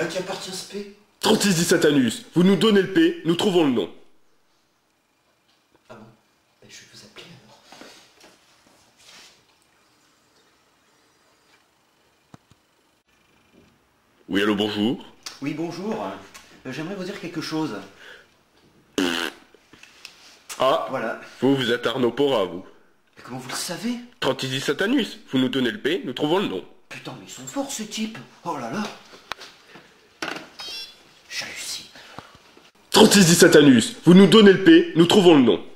À qui appartient ce P? 3617 Anus, vous nous donnez le P, nous trouvons le nom. Ah bon? Je vais vous appeler alors. Oui, allô, bonjour. Oui, bonjour. J'aimerais vous dire quelque chose. Ah, Voilà. vous êtes Arnaud Pora, vous. Mais comment vous le savez? 3617 Anus, vous nous donnez le P, nous trouvons le nom. Putain, mais ils sont forts, ces types. Oh là là. J'hallucine. 3617 Anus, vous nous donnez le P, nous trouvons le nom.